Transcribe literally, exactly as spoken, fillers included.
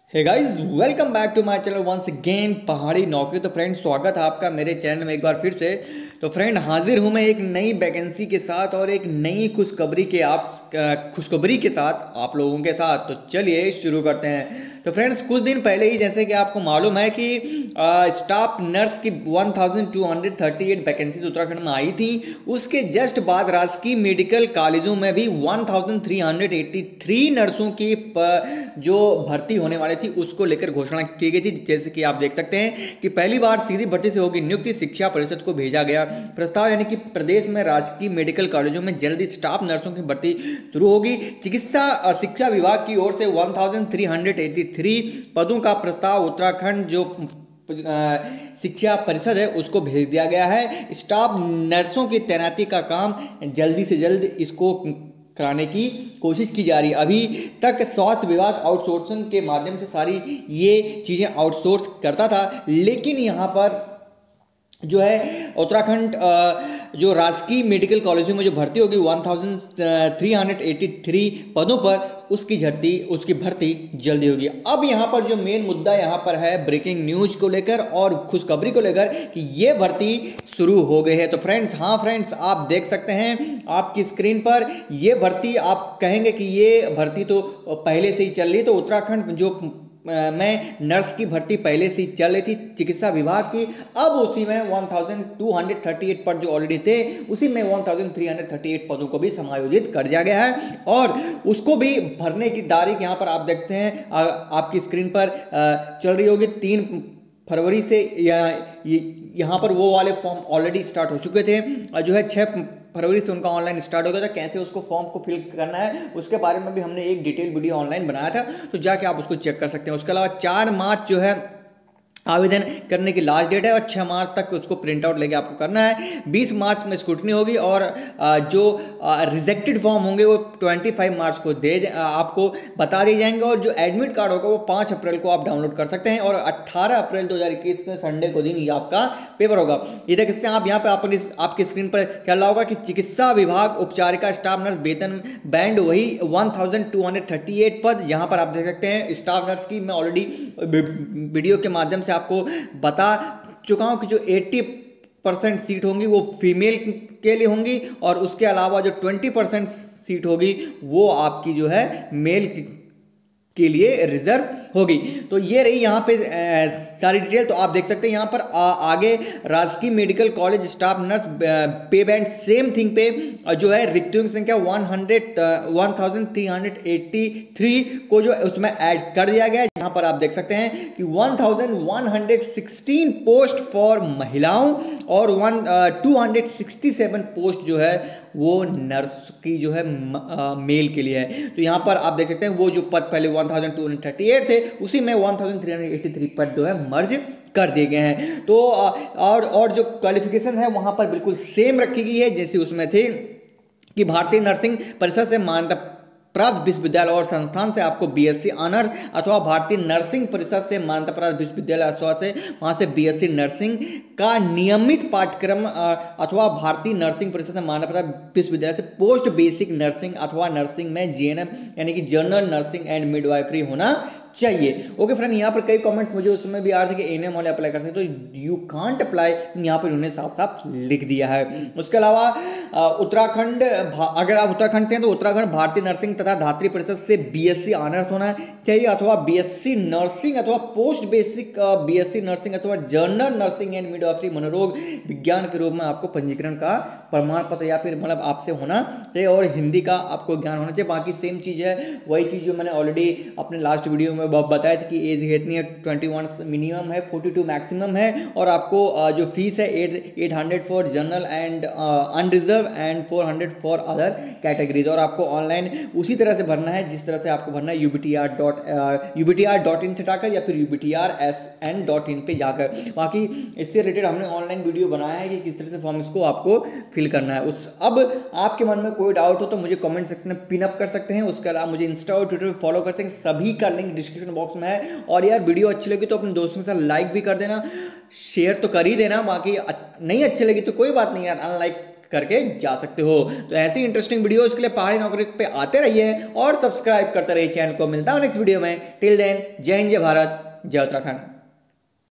Hey guys, welcome back to my channel once again पहाड़ी नौकरी। तो फ्रेंड, स्वागत है आपका मेरे चैनल में एक बार फिर से। तो फ्रेंड, हाजिर हूं मैं एक नई वैकेंसी के साथ और एक नई खुशखबरी के आप खुशखबरी के साथ आप लोगों के साथ। तो चलिए शुरू करते हैं। तो फ्रेंड्स, कुछ दिन पहले ही जैसे कि आपको मालूम है कि स्टाफ नर्स की बारह सौ अड़तीस वैकेंसीज उत्तराखंड में आई थी। उसके जस्ट बाद राजकीय मेडिकल कॉलेजों में भी तेरह सौ तिरासी नर्सों की जो भर्ती होने वाली थी उसको लेकर घोषणा की गई थी। जैसे कि आप देख सकते हैं कि पहली बार सीधी भर्ती से होगी नियुक्ति। शिक्षा परिषद को भेजा गया प्रस्ताव, यानी कि प्रदेश में राजकीय मेडिकल कॉलेजों में जल्दी स्टाफ नर्सों की भर्ती शुरू होगी। चिकित्सा शिक्षा विभाग की ओर से तेरह सौ तिरासी पदों का प्रस्ताव उत्तराखंड जो शिक्षा परिषद है उसको भेज दिया गया है। स्टाफ नर्सों की तैनाती का काम जल्दी से जल्द इसको कराने की कोशिश की जा रही है। अभी तक स्वास्थ्य विभाग आउटसोर्सिंग के माध्यम से सारी ये चीज़ें आउटसोर्स करता था, लेकिन यहाँ पर जो है उत्तराखंड जो राजकीय मेडिकल कॉलेजों में जो भर्ती होगी तेरह सौ तिरासी पदों पर, उसकी भर्ती उसकी भर्ती जल्दी होगी। अब यहाँ पर जो मेन मुद्दा यहाँ पर है ब्रेकिंग न्यूज को लेकर और खुशखबरी को लेकर कि ये भर्ती शुरू हो गई है। तो फ्रेंड्स, हाँ फ्रेंड्स, आप देख सकते हैं आपकी स्क्रीन पर ये भर्ती। आप कहेंगे कि ये भर्ती तो पहले से ही चल रही है। तो उत्तराखंड जो में नर्स की भर्ती पहले से चल रही थी चिकित्सा विभाग की, अब उसी में बारह सौ अड़तीस पद जो ऑलरेडी थे उसी में तेरह सौ अड़तीस पदों को भी समायोजित कर दिया गया है और उसको भी भरने की तारीख यहाँ पर आप देखते हैं आ, आपकी स्क्रीन पर आ, चल रही होगी। तीन फरवरी से यहाँ पर वो वाले फॉर्म ऑलरेडी स्टार्ट हो चुके थे और जो है छः फरवरी से उनका ऑनलाइन स्टार्ट हो गया था। कैसे उसको फॉर्म को फिल करना है उसके बारे में भी हमने एक डिटेल वीडियो ऑनलाइन बनाया था, तो जाके आप उसको चेक कर सकते हैं। उसके अलावा चार मार्च जो है आवेदन करने की लास्ट डेट है और छह मार्च तक उसको प्रिंट आउट लेके आपको करना है। बीस मार्च में स्क्रूटनी होगी और जो रिजेक्टेड फॉर्म होंगे वो पच्चीस मार्च को दे आपको बता दिए जाएंगे और जो एडमिट कार्ड होगा वो पाँच अप्रैल को आप डाउनलोड कर सकते हैं और अट्ठारह अप्रैल दो हज़ार इक्कीस में संडे को दिन ये आपका पेपर होगा। ये देख सकते हैं आप यहाँ पे आप आपकी स्क्रीन पर चल रहा होगा कि चिकित्सा विभाग उपचारिका स्टाफ नर्स वेतन बैंड वही one thousand two hundred thirty eight पद। यहाँ पर आप देख सकते हैं स्टाफ नर्स की मैं ऑलरेडी वीडियो के माध्यम से आपको बता चुका हूं कि जो अस्सी परसेंट सीट होंगी वो फीमेल के लिए होंगी और उसके अलावा जो बीस परसेंट सीट होगी वो आपकी जो है मेल के लिए रिजर्व होगी। तो ये रही यहाँ पे सारी डिटेल। तो आप देख सकते हैं यहाँ पर आ, आगे राजकीय medical college staff nurse pay band same thing पे जो है रिक्तियों की संख्या one hundred one thousand three hundred eighty three को जो उसमें ऐड कर दिया गया है। यहाँ पर आप देख सकते हैं कि one thousand one hundred sixteen post for महिलाओं और one two hundred sixty seven post जो है वो नर्स की जो है आ, मेल के लिए है। तो यहाँ पर आप देख सकते हैं वो जो पद पहले बारह सौ दो सौ अड़तीस थे उसी में तेरह सौ तिरासी पद जो है मर्ज कर दिए गए हैं। तो और और जो क्वालिफिकेशन है वहाँ पर बिल्कुल सेम रखी गई है जैसे उसमें थे कि भारतीय नर्सिंग परिषद से मान्यता प्राप्त विश्वविद्यालय और संस्थान से आपको बीएससी ऑनर्स अथवा भारतीय नर्सिंग परिषद से मान्यता प्राप्त विश्वविद्यालय अथवा से वहाँ से बीएससी नर्सिंग का नियमित पाठ्यक्रम अथवा भारतीय नर्सिंग परिषद से मान्यता प्राप्त विश्वविद्यालय से पोस्ट बेसिक नर्सिंग अथवा नर्सिंग में जीएनएम यानी कि जनरल नर्सिंग एंड मिडवाइफरी होना चाहिए। ओके फ्रेंड, यहाँ पर कई कमेंट्स मुझे उसमें भी आ रहे थे कि एनएम वाले अप्लाई कर सकते, तो यू कांट अप्लाई, यहाँ पर उन्होंने साफ साफ लिख दिया है। उसके अलावा उत्तराखंड, अगर आप उत्तराखंड से हैं तो उत्तराखंड भारतीय नर्सिंग तथा धात्री परिषद से बीएससी ऑनर्स होना चाहिए अथवा बीएससी नर्सिंग अथवा पोस्ट बेसिक बीएससी नर्सिंग अथवा जनरल नर्सिंग एंड मिडवाइफरी मनोरोग विज्ञान के रूप में आपको पंजीकरण का प्रमाण पत्र या फिर मतलब आपसे होना चाहिए और हिंदी का आपको ज्ञान होना चाहिए। बाकी सेम चीज़ है, वही चीज़ जो मैंने ऑलरेडी अपने लास्ट वीडियो में बताया था कि एज इतनी है, इक्कीस मिनिमम है, बयालीस मैक्सिमम है और आपको जो फीस है eight hundred for general and unreserve and four hundred for other categories और आपको ऑनलाइन उसी तरह से भरना है जिस तरह से आपको भरना है U B T R dot U B T R dot in से जाकर या फिर U B T R S N dot in पे जाकर। बाकी इससे रिलेटेड हमने ऑनलाइन वीडियो बनाया है कि किस तरह से फॉर्म इसको आपको फिल करना है। उस अब आपके मन में कोई डाउट हो तो मुझे कमेंट सेक्शन में पिन अप कर सकते हैं। उसके अलावा मुझे इंस्टा और ट्विटर पर फॉलो कर सकते हैं, सभी का लिंक डिस्क्रिप्शन बॉक्स में है। और यार वीडियो अच्छी लगी तो अपने दोस्तों के साथ लाइक भी कर देना, शेयर तो कर ही देना। बाकी नहीं अच्छी लगी तो कोई बात नहीं यार, अनलाइक करके जा सकते हो। तो ऐसी इंटरेस्टिंग वीडियोस के लिए पहाड़ी नौकरी पे आते रहिए और सब्सक्राइब करते रहिए चैनल को। मिलता हूं नेक्स्ट वीडियो में। टिल देन, जय हिंद, जय भारत, जय उत्तराखंड।